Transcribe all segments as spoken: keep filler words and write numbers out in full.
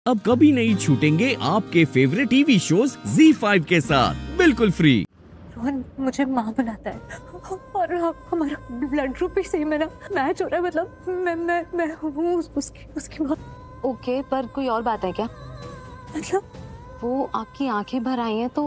अब कभी नहीं छूटेंगे आपके favourite TV shows Zee five के साथ बिल्कुल फ्री। रोहन मुझे माँ बुलाता है और हमारा ब्लड ग्रुप भी सेम है ना, मैच हो रहा है। मतलब मैं मैं मैं हूँ उसकी उसकी माँ। ओके, पर कोई और बात है क्या? मतलब वो आपकी आंखें भर आई हैं तो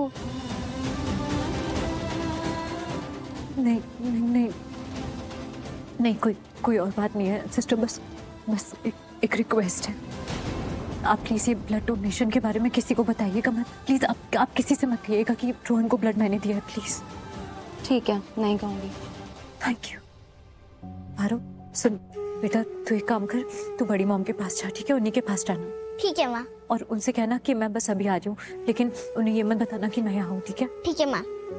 नहीं नहीं नहीं नहीं कोई कोई और बात नहीं है सिस्टर। बस बस एक, एक रिक्वेस्ट है, आप प्लीज ये ब्लड डोनेशन के बारे में किसी को बताइएगा मत प्लीज। आप आप किसी से मत कहिएगा कि रोहन को ब्लड मैंने दिया है प्लीज। ठीक है, नहीं कहूँगी। Thank you. आरो सुन बेटा, तू एक काम कर, तू बड़ी मॉम के पास जा, ठीक है? उन्हीं के पास जाना। ठीक है माँ। और उनसे कहना कि मैं बस अभी आ रही हूँ, लेकिन उन्हें ये मत बताना कि मैं यहाँ हूँ, ठीक है? ठीक है माँ।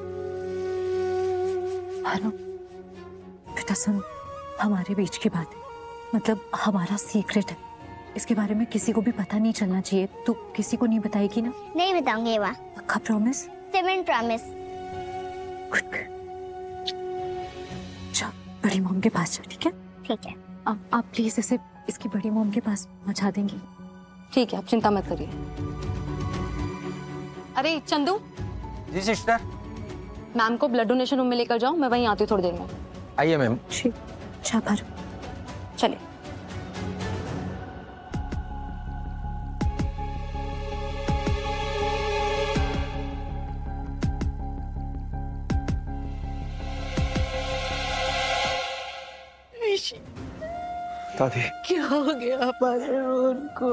आरो बेटा सुन, हमारे बीच की बात है, मतलब हमारा सीक्रेट है, इसके बारे में किसी को भी पता नहीं चलना चाहिए। तू किसी को नहीं बताएगी ना? नहीं बताऊंगी माँ। पक्का प्रॉमिस? Seven promise. गुड। जा बड़ी मॉम के पास जा, ठीक है? ठीक है। आप आप प्लीज इसे इसकी बड़ी मॉम के पास पहुंचा देंगी? ठीक है, आप चिंता मत करिए। अरे चंदू। जी सिस्टर। मैम को ब्लड डोनेशन रूम में लेकर जाओ, मैं वहीं आती हूँ थोड़ी देर में। आइए मैम। ठीक, जा भर। चलिए। दादी क्या हो गया हमारे रोहन को?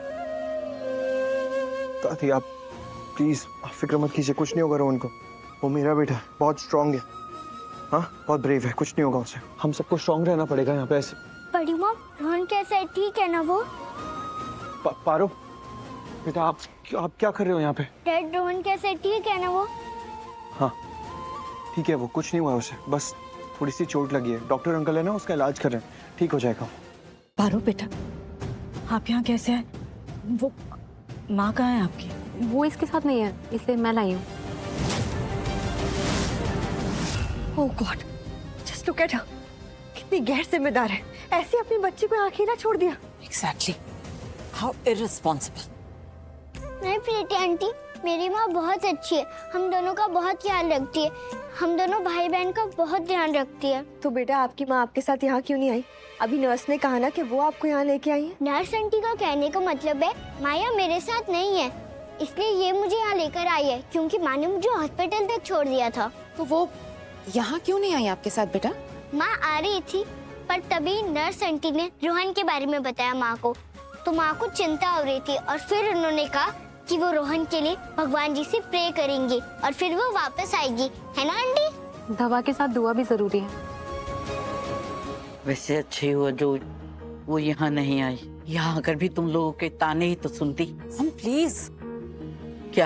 दादी आप प्लीज आप फिक्र मत कीजिए, कुछ नहीं होगा रोहन को। वो मेरा बेटा बहुत स्ट्रांग है, हाँ बहुत ब्रेव है, कुछ नहीं होगा उसे। हम सबको स्ट्रांग रहना पड़ेगा यहाँ पे। ऐसे बड़ी मॉम, रोहन कैसा है? ठीक है ना वो? पा, पारो बेटा, आप आप क्या कर रहे हो यहाँ पे? डैड रोहन कैसा है? ठीक है ना वो? हाँ ठीक है, वो कुछ नहीं हुआ उसे, बस थोड़ी सी चोट लगी है। डॉक्टर अंकल है ना, उसका इलाज कर रहे हैं, ठीक हो जाएगा। पारो बेटा, आप यहाँ कैसे हैं? वो माँ कहाँ है आपकी? वो इसके साथ नहीं है, इसलिए मैं लाई हूँ। Oh God, just look at her, कितनी गैर जिम्मेदार है, ऐसे अपनी बच्ची को अकेला छोड़ दिया। Exactly, how irresponsible. नहीं प्रीति आंटी, मेरी माँ बहुत अच्छी है, हम दोनों का बहुत ख्याल रखती है, हम दोनों भाई बहन का बहुत ध्यान रखती है। तो बेटा आपकी माँ आपके साथ यहाँ क्यों नहीं आई? अभी नर्स ने कहा ना कि वो आपको यहाँ लेके आई है। नर्स आंटी का कहने का मतलब है माया मेरे साथ नहीं है, इसलिए ये मुझे यहाँ लेकर आई है, क्योंकि माँ ने मुझे हॉस्पिटल तक छोड़ दिया था। तो वो यहाँ क्यों नहीं आई आपके साथ बेटा? माँ आ रही थी, पर तभी नर्स आंटी ने रोहन के बारे में बताया माँ को, तो माँ को चिंता हो रही थी, और फिर उन्होंने कहा कि वो रोहन के लिए भगवान जी से प्रे करेंगी और फिर वो वापस आएगी, है ना आंटी? दवा के साथ दुआ भी जरूरी है। वैसे अच्छी हुआ जो वो यहाँ नहीं आई, यहाँ आकर भी तुम लोगों के ताने ही तो सुनती। हम प्लीज। क्या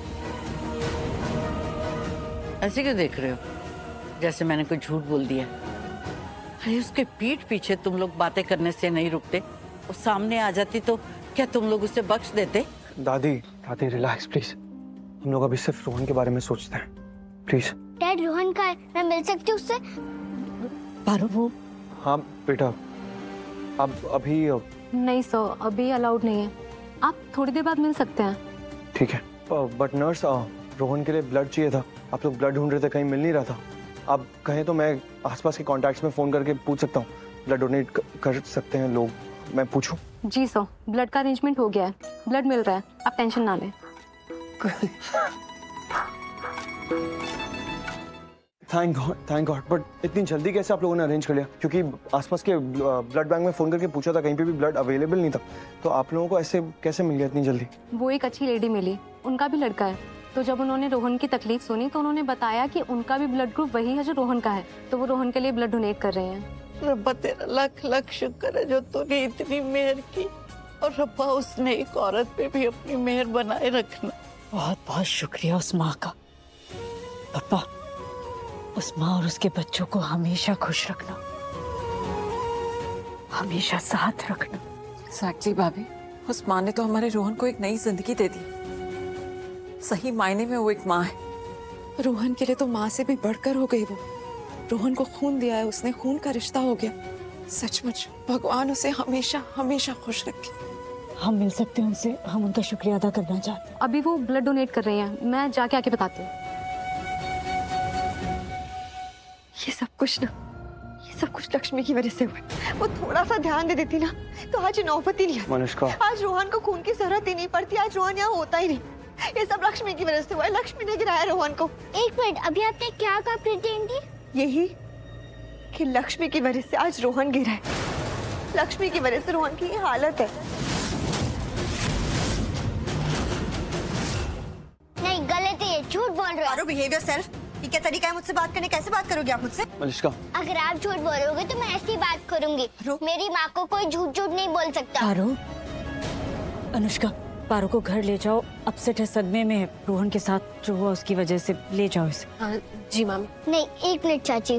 ऐसे क्यों देख रहे हो, जैसे मैंने कोई झूठ बोल दिया? अरे उसके पीठ पीछे तुम लोग बातें करने से नहीं रुकते, वो सामने आ जाती तो क्या तुम लोग उसे बख्श देते? दादी दादी रिलैक्स प्लीज, हम लोग अभी सिर्फ रोहन के बारे में सोचते हैं, प्लीज। डैड रोहन का है, मैं मिल सकती हूँ उससे? पारो वो। हाँ बेटा, अब अभी नहीं सर, अभी अलाउड नहीं है, आप थोड़ी देर बाद मिल सकते हैं। ठीक है, बट नर्स रोहन के लिए ब्लड चाहिए था, आप लोग ब्लड ढूंढ रहे थे, कहीं मिल नहीं रहा था। आप कहें तो मैं आसपास के कॉन्टैक्ट्स में फोन करके पूछ सकता हूँ, ब्लड डोनेट कर सकते हैं लोग, मैं पूछूं? जी सर, ब्लड का अरेंजमेंट हो गया है, ब्लड मिल रहा है, आप टेंशन ना लें। Thank God, thank God. But इतनी जल्दी कैसे आप लोगों ने अरेंज कर लिया? क्योंकि आसपास के ब्लड बैंक में फोन करके पूछा था, कहीं पे भी ब्लड अवेलेबल नहीं था, तो आप लोगों को ऐसे कैसे मिल गया इतनी जल्दी? वो एक अच्छी लेडी मिली, उनका भी लड़का है, तो जब उन्होंने रोहन की तकलीफ सुनी तो उन्होंने बताया कि उनका भी ब्लड ग्रुप वही है जो रोहन का है, तो वो रोहन के लिए ब्लड डोनेट कर रहे हैं। रब्बा तेरा लाख लाख शुक्र है जो तूने इतनी मेहर की, और रब्बा उस नेक औरत पे भी अपनी मेहर बनाए रखना। बहुत बहुत शुक्रिया उस माँ का। पापा, उस माँ और उसके बच्चों को हमेशा खुश रखना, हमेशा साथ रखना। एक्जैक्टली भाभी, उस माँ ने तो हमारे रोहन को एक नई जिंदगी दे दी, सही मायने में वो एक माँ है। रोहन के लिए तो माँ से भी बढ़कर हो गई वो। रोहन को खून दिया है उसने, खून का रिश्ता हो गया। सचमुच भगवान उसे हमेशा हमेशा खुश रखे। हम मिल सकते हैं उनसे, हम उनका शुक्रिया अदा करना चाहते हैं। अभी वो ब्लड डोनेट कर रहे हैं, मैं जाके आके बताती हूँ। ये सब कुछ ना, ये सब कुछ लक्ष्मी की वजह से हुआ। वो थोड़ा सा ध्यान दे देती ना तो आज ये नौबत ही नहीं आती। मनुष्का, आज रोहन को खून की जरूरत ही नहीं पड़ती, आज रोहन यहाँ होता ही नहीं। ये सब लक्ष्मी की वजह से हुआ है, लक्ष्मी ने गिराया रोहन को। एक मिनट, अभी आपने क्या कहा प्रिटेंडी? यही कि लक्ष्मी की वजह से आज रोहन गिरा है, लक्ष्मी की वजह से रोहन की ये हालत है। नहीं, गलत है, झूठ बोल रहे हो। Behave yourself. ये क्या तरीका है मुझसे बात करने? कैसे बात करोगे आप मुझसे? मलिष्का, अगर आप झूठ बोलोगे तो मैं ऐसी बात करूंगी। मेरी माँ को कोई झूठ झूठ नहीं बोल सकता। पारो, अनुष्का, पारो को घर ले जाओ, अपसेट है, सदमे में है रोहन के साथ जो हुआ उसकी वजह से। ले जाओ इसे। हाँ जी मामी। नहीं, एक मिनट चाची।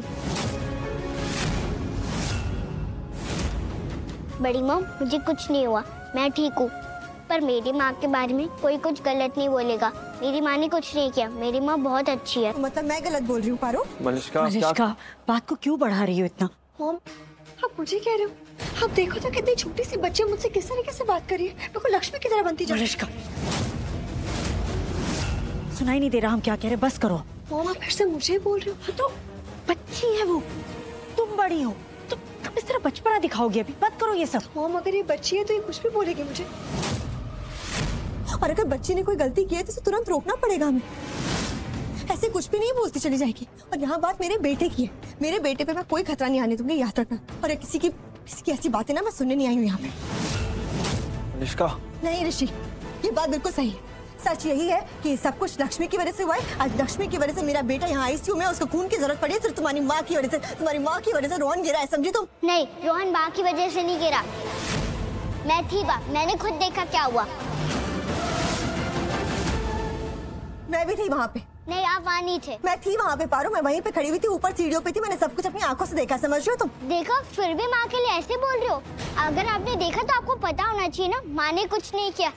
बड़ी माँ, मुझे कुछ नहीं हुआ, मैं ठीक हूँ। पर मेरी माँ के बारे में कोई कुछ गलत नहीं बोलेगा। मेरी माँ ने कुछ नहीं किया, मेरी माँ बहुत अच्छी है। मतलब मैं गलत बोल रही हूँ पारो? मलिष्का, मलिष्का, बात को क्यों बढ़ा रही हो इतना? मॉम, आप मुझे कह रहे हो? आप देखो तो कितनी छोटी सी बच्ची मुझसे किस तरीके से बात कर रही है, बिल्कुल लक्ष्मी की तरह बनती जा रही है। मलिष्का, सुनाई नहीं दे रहा हम क्या कह रहे, बस करो। मॉम, आप फिर से मुझे बोल रही हो? तो बच्ची है वो, तुम बड़ी हो, तो तुम इस तरह बचपना दिखाओगे अभी, मत करो ये सब। मॉम, अगर ये बच्ची है तो ये कुछ भी बोलेगी मुझे, और अगर बच्ची ने कोई गलती की है तो उसे तुरंत रोकना पड़ेगा हमें। ऐसे कुछ भी नहीं बोलती चली जाएगी। और यहाँ बात मेरे बेटे की है, मेरे बेटे पे मैं कोई खतरा नहीं आने दूंगी, याद रखना। और किसी की किसी की ऐसी बातें ना मैं सुनने नहीं आई हूँ यहाँ पे। मलिष्का, नहीं ऋषि, ये बात बिल्कुल सही है। सच यही है कि सब कुछ लक्ष्मी की वजह से हुआ है। आज लक्ष्मी की वजह से मेरा बेटा यहाँ आईसीयू में, उसको खून की जरूरत पड़ी है, सिर्फ तुम्हारी माँ की वजह से। तुम्हारी माँ की वजह से रोहन गिरा है, समझी तुम? नहीं, रोहन माँ की वजह से नहीं गिरा, मैं थी वहाँ, मैंने खुद देखा क्या हुआ। मैं भी थी वहाँ पे। नहीं, आप वहाँ नहीं थे। मैं थी वहाँ पे पारो, मैं वहीं पे खड़ी हुई थी, ऊपर सीढ़ियों पे थी, मैंने सब कुछ अपनी आंखों से देखा, समझ रहे हो तुम? देखो, फिर भी माँ के लिए ऐसे बोल रहे हो। अगर आपने देखा तो आपको पता होना चाहिए ना, माँ ने कुछ नहीं किया।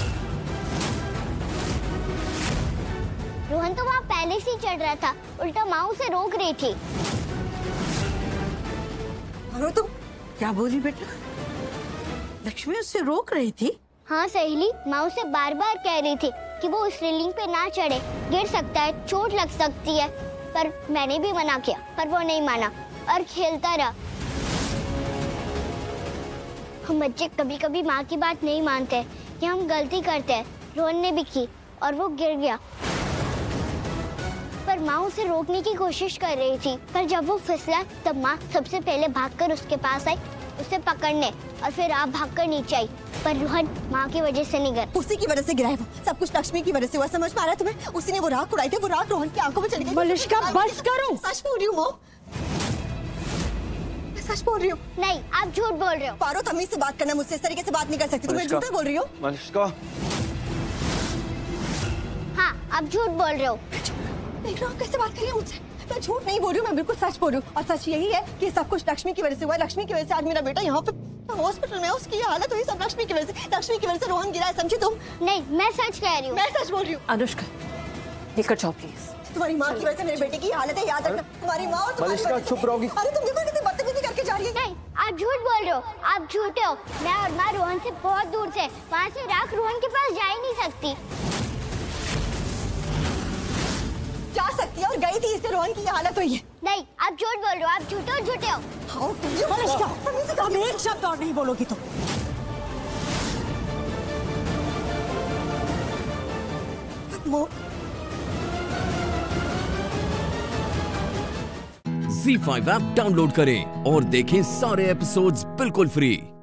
रोहन तो वहाँ पहले से ही चढ़ रहा था, उल्टा माँ उसे रोक रही थी। पारो, तुम क्या बोली बेटा? लक्ष्मी उससे रोक रही थी? हाँ सहेली, माँ उसे बार बार कह रही थी कि वो उस रेलिंग पे ना चढ़े, गिर सकता है, चोट लग सकती है। पर मैंने भी मना किया, पर वो नहीं माना और खेलता रहा। हम बच्चे कभी कभी माँ की बात नहीं मानते कि हम गलती करते हैं। रोहन ने भी की और वो गिर गया, पर माँ उसे रोकने की कोशिश कर रही थी। पर जब वो फिसला तब माँ सबसे पहले भागकर उसके पास आई, उसे पकड़ने, और फिर आप भागकर नीचे आई। पर रोहन माँ की वजह से नहीं गिरा। उसी की वजह से गिरा है वो, सब कुछ लक्ष्मी की वजह से हुआ, समझ में आ रहा है तुम्हें? उसी ने वो राख उड़ाई थी, वो राख रोहन की आंखों में चली गई। मलिष्का, बस करो। सच बोल रही हूँ मॉम, मैं सच बोल रही हूँ। नहीं, आप झूठ बोल रहे हो। पारो, तमीज से बात करना, मुझसे इस तरीके से बात नहीं कर सकती। तुम झूठ बोल रही हो। मलिष्का, हाँ, आप झूठ बोल रहे हो। देख रहा हूँ कैसे बात कर रही है मुझसे। मैं झूठ नहीं बोल रही हूँ, मैं बिल्कुल सच बोल रही हूँ। और सच यही है कि सब कुछ लक्ष्मी की वजह से हुआ है। लक्ष्मी की वजह से आज मेरा बेटा यहाँ पे हॉस्पिटल में, उसकी हालत हुई सब लक्ष्मी की वजह से। लक्ष्मी की वजह से रोहन गिरा है, समझी तुम? नहीं, मैं सच कह रही हूँ। मैं सच बोल रही हूँ। अनुष्का, लेकर जाओ प्लीज। तुम्हारी माँ की वजह से मेरे बेटे की हालत है, याद रखना। तुम्हारी माँ और तुम्हारी मलिष्का, चुप रहोगी? अरे तुम देखो कितनी बदतमीजी करके जा रही है। नहीं, आप झूठ बोल रहे हो, आप झूठे हो। मैं और माँ रोहन से बहुत दूर थे, वहाँ से राख रोहन के पास जा ही नहीं सकती। जा सकती है और गई थी, इससे रोहन की ये हालत हुई है। नहीं, आप झूठ बोल रहे हो, आप झूठे और झूठे हो। हाँ, मलिष्का, तुम एक शब्द और नहीं बोलोगी तुम। मो ज़ी फाइव ऐप डाउनलोड करें और देखें सारे एपिसोड्स बिल्कुल फ्री।